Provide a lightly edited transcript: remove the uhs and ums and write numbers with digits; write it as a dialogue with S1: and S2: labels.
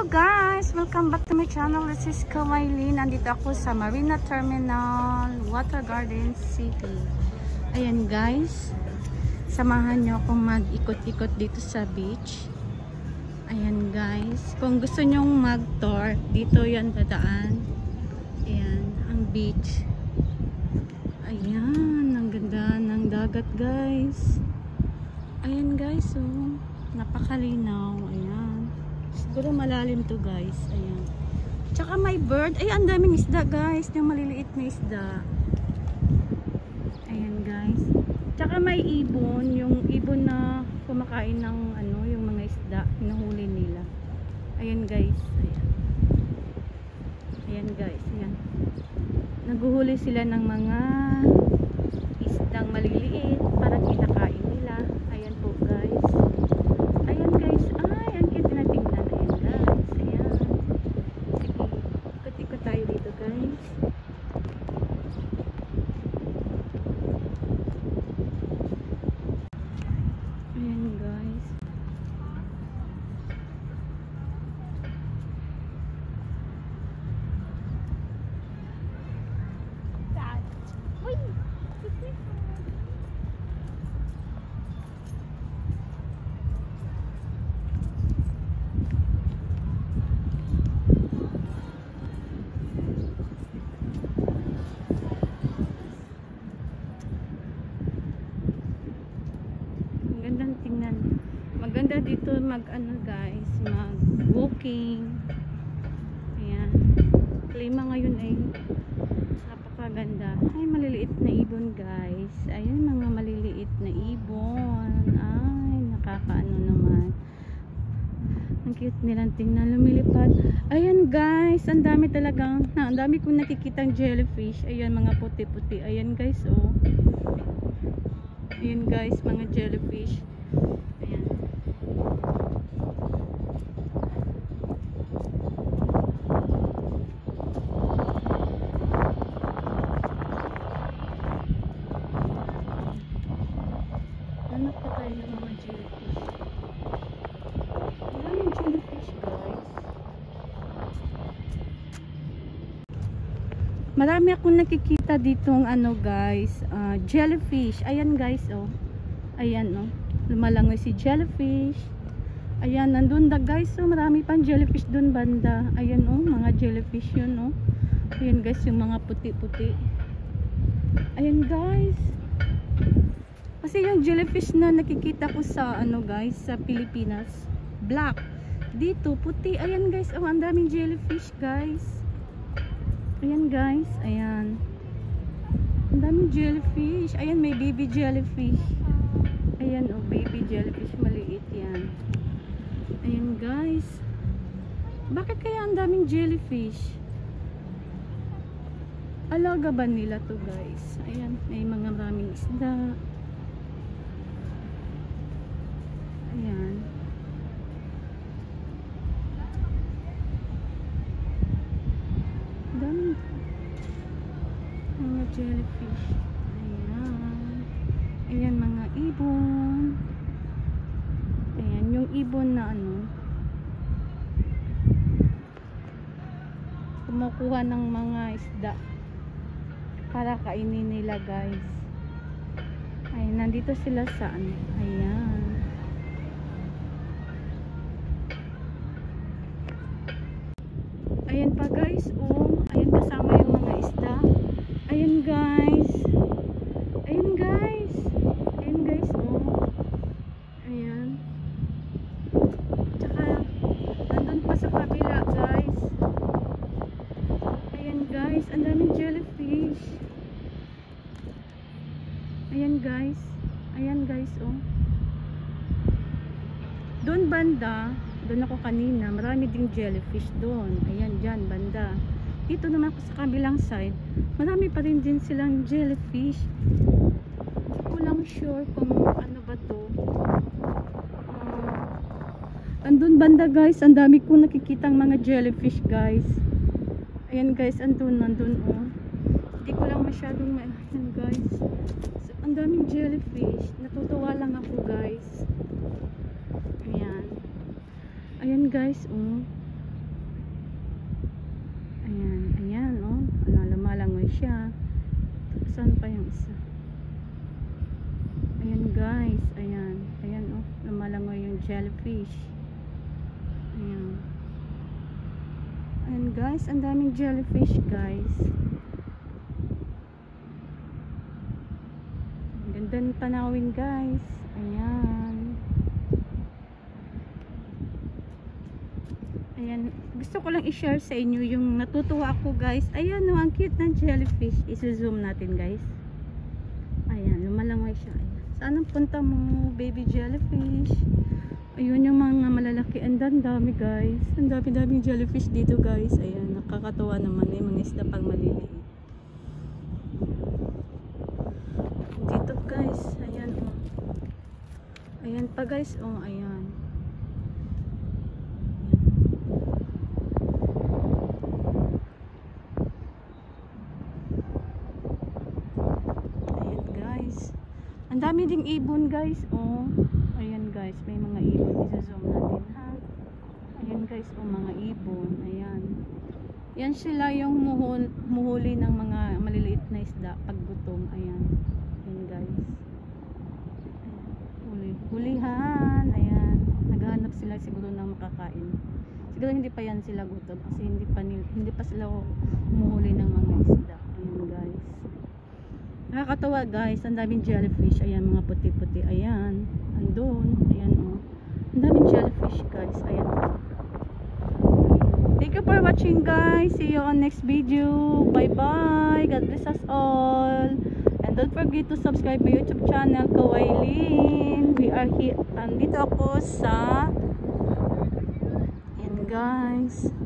S1: guys! Welcome back to my channel. This is Kawailin. Nandito ako sa Marina Terminal, Water Garden City. Ayan guys, samahan nyo akong mag-ikot-ikot dito sa beach. Ayan guys, kung gusto nyong mag-tour, dito yan dadaan. Ayan, ang beach. Ayan, ang ganda ng dagat guys. Ayan guys, oh, napakalinaw. Ayan. Siguro malalim to guys. Ayan. Tsaka may bird. Ay, ang daming isda guys. Yung maliliit na isda. Ayan guys. Tsaka may ibon. Yung ibon na kumakain ng ano, yung mga isda. Hinuhuli nila. Ayan guys. Ayan. Ayan guys. Ayan. Naguhuli sila ng mga isdang maliliit para kinakain nila. Ayan po guys. Ayan guys. Ay, ang cute na tingnan. Ayan guys. Ayan. Sige. Ikot-ikot tayo dito guys. Ayan guys. Magandang tingnan. Maganda dito mag ano guys, mag walking. Ayan. Klima ngayon ay napakaganda. Ay, maliliit na ibon guys. Ayan, mga maliliit na ibon. Ay, nakakaano naman. Ang cute nilang tingnan, lumilipad. Ayan guys, ang dami talagang, ang dami kong nakikitang jellyfish. Ayan, mga puti-puti. Ayan guys, oh. Ayan guys, mga jellyfish. Ayan. Hanap pa tayo ng mga jellyfish. Maraming jellyfish guys. Marami akong nakikita ditong ano guys, jellyfish. Ayan guys, oh. Ayan, oh. Lumalangoy si jellyfish. Ayan, nandun da guys, oh. Marami pang jellyfish dun banda. Ayan, oh, mga jellyfish yun, oh. Ayan guys, yung mga puti-puti. Ayan guys. Kasi yung jellyfish na nakikita ko sa ano guys, sa Pilipinas, black. Dito, puti. Ayan guys, oh, ang daming jellyfish guys. Ayan guys, ayan. Ang daming jellyfish. Ayan, may baby jellyfish. Ayan, oh, baby jellyfish. Maliit yan. Ayan guys. Bakit kaya ang daming jellyfish? Alaga ba nila to guys? Ayan, may mga maraming isda. Ayan. Daming mga jellyfish. Ayan. Ayan, mga ibon. Ayan, yung ibon na ano, kumukuha ng mga isda para kainin nila guys. Ayan, nandito sila sa ano. Ayan. Ayan pa guys, oh. Ayan, kasama yung mga isda. Ayan guys. Ayan guys. Ayan guys, oh. Ayan. Tsaka, nandun pa sa kabila guys. Ayan guys, ang daming jellyfish. Ayan guys. Ayan guys, oh. Doon banda, doon ako kanina, marami ding jellyfish doon. Ayan, dyan, banda. Dito naman ako sa kabilang side, marami pa rin din silang jellyfish. Hindi ko lang sure kung ano ba to. Andun banda guys, ang dami ko nakikitang mga jellyfish guys. Ayan guys, andun, oh. Hindi ko lang masyadong ayan guys. So, ang daming jellyfish. Natutuwa lang ako guys. Ayan. Ayan guys, oh. Saan pa yung isa? Ayan guys, ayan. Ayan oh, lumalangoy yung jellyfish. Ayan. Ayan guys, ang daming jellyfish guys. Ang ganda ng tanawin guys. Ayan. Ayan, gusto ko lang i-share sa inyo yung natutuwa ako guys. Ayan oh, ang cute ng jellyfish. I-zoom natin guys. Ayan, lumalangoy siya. Ayan. Saan ang punta mo, baby jellyfish? Ayun yung mga malalaki. Ang dami guys. Ang dami-daming jellyfish dito guys. Ayan, nakakatuwa naman. May mga isda pang maliliit. Dito guys. Ayan oh. Ayan pa guys. Oh, ayan. Ayan guys. Ang dami ding ibon guys. Oh. Ayan guys, may mga ibon. Isa-zoom natin ha. Ayan guys, oh, mga ibon. Ayan. Yan sila yung muhuli ng mga maliliit na isda pag gutom. Ayan. Ayan guys. Hulihan. Ayan. Naghahanap sila siguro ng makakain. Siguro hindi pa yan sila gutom kasi hindi pa sila humuhuli ng mga isda. Ayan guys. Nakakatawa guys, ang daming jellyfish. Ayan, mga puti-puti. Ayan, andun. Ayan oh. Ang daming jellyfish guys. Ayan. Thank you for watching guys. See you on next video. Bye bye. God bless us all. And don't forget to subscribe my YouTube channel, Kawailin. We are here. Andito ako sa... Ayan guys.